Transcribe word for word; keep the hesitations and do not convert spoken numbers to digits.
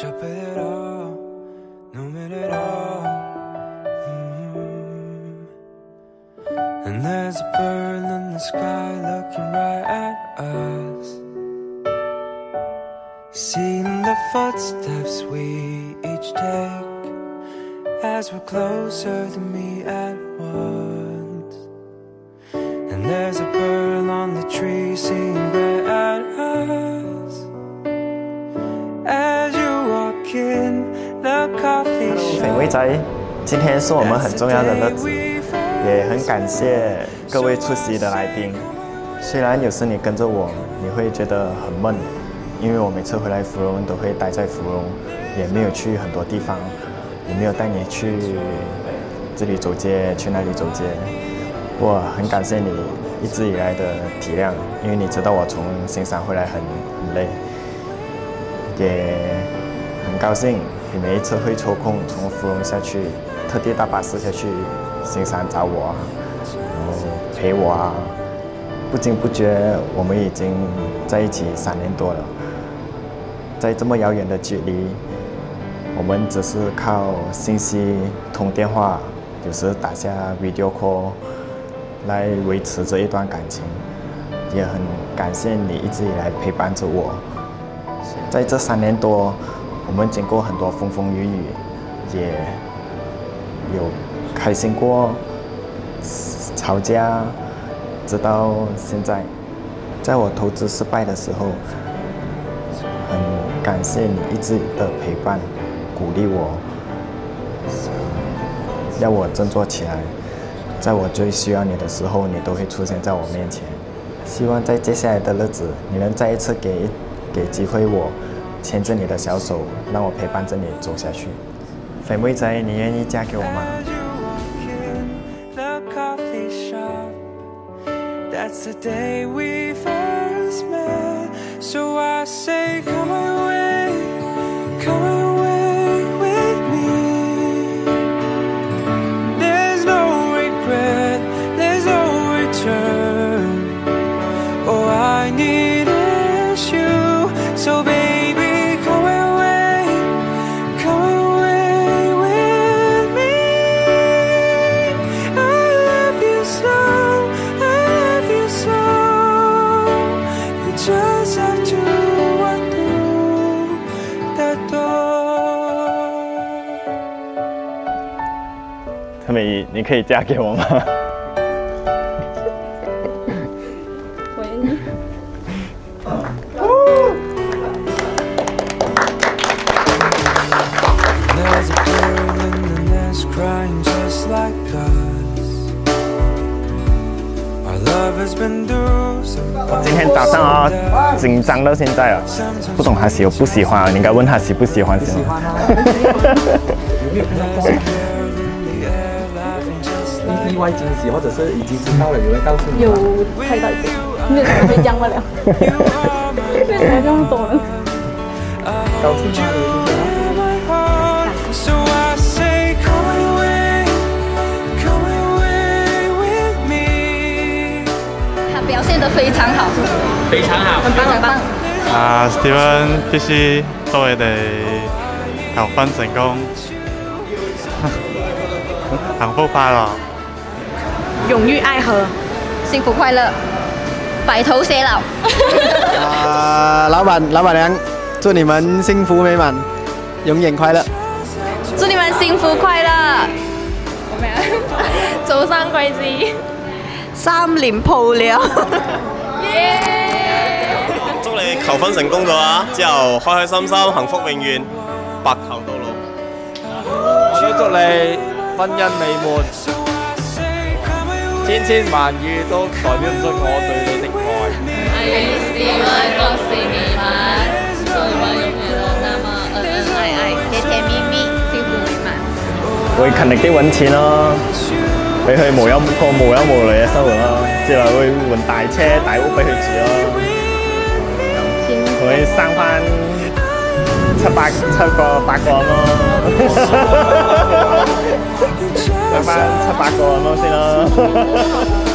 up with it all, no minute at all. Mm-hmm. And there's a bird in the sky looking right at us, seeing the footsteps we each take as we're closer to meet at once. And there's a bird on the tree singing right at us as you walk in the coffee shop. 沈威仔，今天是我们很重要的日子，也很感谢各位出席的来宾。虽然有时你跟着我，你会觉得很闷，因为我每次回来芙蓉都会待在芙蓉，也没有去很多地方，也没有带你去这里走街，去那里走街。我很感谢你一直以来的体谅，因为你知道我从新山回来很很累，也很高兴你每一次会抽空从芙蓉下去，特地搭巴士下去新山找我啊，然后陪我啊。不经不觉，我们已经在一起三年多了。在这么遥远的距离，我们只是靠信息通电话，有时打下 video call 来维持着一段感情。也很感谢你一直以来陪伴着我。在这三年多，我们经过很多风风雨雨，也有开心过，吵架，直到现在。在我投资失败的时候，很感谢你一直的陪伴，鼓励我，要我振作起来。在我最需要你的时候，你都会出现在我面前。希望在接下来的日子，你能再一次给给机会我，牵着你的小手，让我陪伴着你走下去。肥妹仔，你愿意嫁给我吗？ That's the day we first met. So I say, come away, come away with me. There's no regret, there's no return. Oh, I need is you. So baby, come away, come away with me. I love you so. Just have to walk through that door. 特美，你可以嫁给我吗？ 我愿意。 There's a bird in the nest crying just like us. Our love has been through some. 今天早上啊，紧张到现在啊，不懂他喜不喜欢啊？你应该问他喜不喜欢先。喜欢啊。有没有碰到过？意外惊喜，或者是已经知道了，有人告诉你？ 有猜到一点，为什么会这样不了？为什么这么多人？ 高兴吗？ 表现得非常好， 非常好， 很棒很棒。 啊 ，Steven 必須祝你哋求婚成功，幸福快樂， 永浴愛河，幸福快樂，白頭偕老。 啊，老板、老板娘，祝你們幸福美滿，永遠快樂。 祝你們幸福快樂。我咩啊？早生貴子。 三年抱了， 祝你求婚成功咗啊！之後開開心心，幸福永遠，白頭到老。 我都祝你婚姻美滿，千千萬語都代表唔出我對你的愛。 愛是萬國是你們，做我永遠都那麼恩恩愛愛，甜甜蜜蜜，幸福美滿。 會勤力啲揾錢咯。 俾佢無憂過無憂無慮嘅生活咯，之後會換大車大屋俾佢住咯，同佢生翻七八七個八個咁咯，生翻七八個咁咯先咯。